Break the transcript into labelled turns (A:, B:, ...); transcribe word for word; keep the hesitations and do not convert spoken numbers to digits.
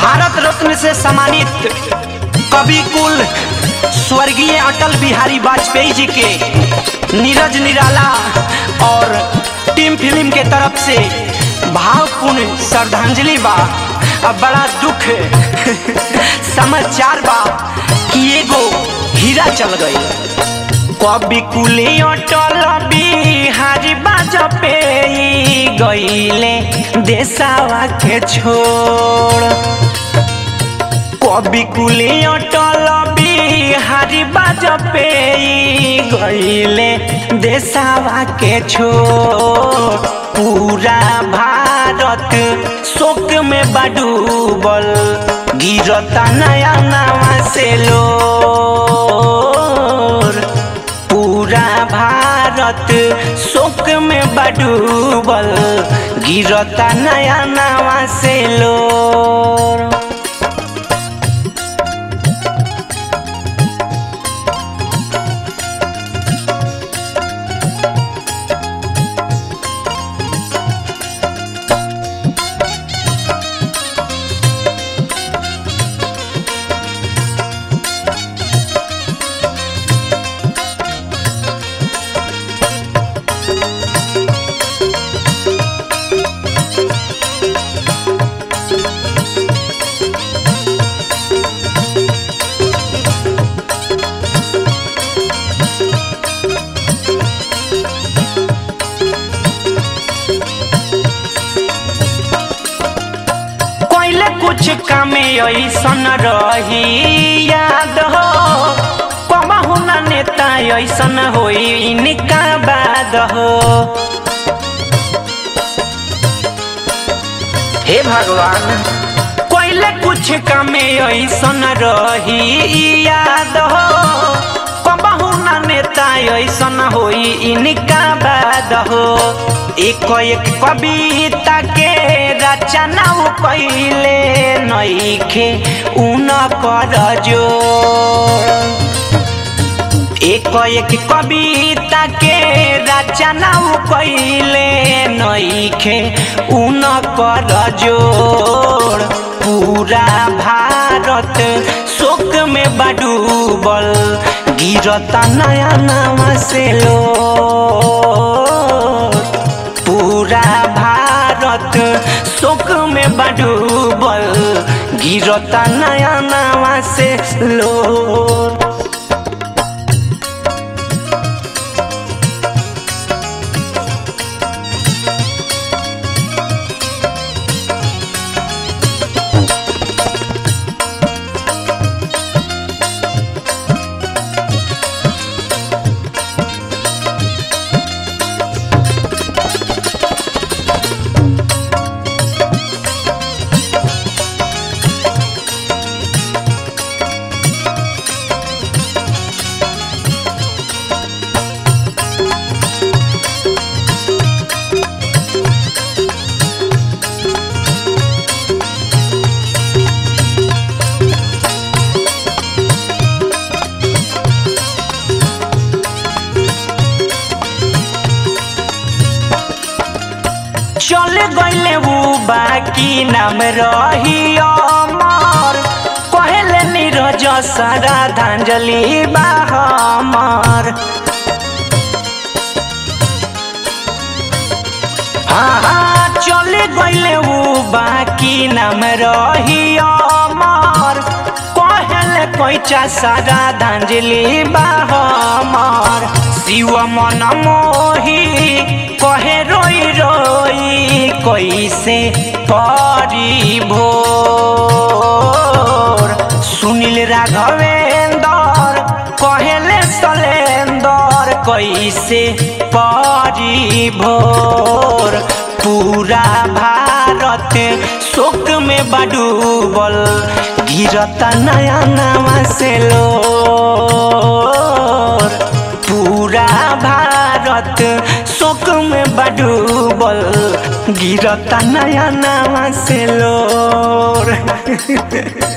A: भारत रत्न से सम्मानित कवि कुल स्वर्गीय अटल बिहारी वाजपेयी जी के नीरज निराला और टीम फिल्म के तरफ से भावपूर्ण श्रद्धांजलि बा। अब बड़ा दुख समाचार बा कि एगो हीरा चल गई। कवि कुल अटल बिहारी वाजपेयी गईले देशवा के छोड़। कवि कुल अटल बिहारी वाजपेयी गईले देशवा के छोड़। पूरा भारत शोक में डूबल गिरता नया नवा से लोर। पूरा भारत शोक में डूबल गिरता नया नवा से लोर। कुछ कामे ऐसन रही याद हो कबहू ना नेता ऐसन होई इनका बाद हो। हे भगवान कोइले कुछ कामे ऐसन रही याद हो कबहू ना नेता ऐसन होई इनका बाद हो। एक एक कविता के रचना कैले नइखे उन कर जोड़। एक एक कविता के रचना कैले नइखे उन कर जोड़। पूरा भारत शोक में डूबल गिरता नया नवा से लोर। पूरा भारत शोक में डूबल गिरता नया नवा से लोर। चले गईले वो बाकी नाम रही अमर कहले नीरज श्रद्धांजलि बा हमर। हाँ हाँ चले गईले वो बाकी नाम रही अमर कहले कोइचा श्रद्धांजलि बा हमर। शिव मन मोही कहे रोई रोई कैसे परी भोर। सुनील राघवेंद्र कहले सलेंदर कैसे परी भोर। पूरा भारत शोक में डूबल गिरता नया नवा से लोर। पूरा भारत शोक में डूबल गिरता नया नवा से लोर।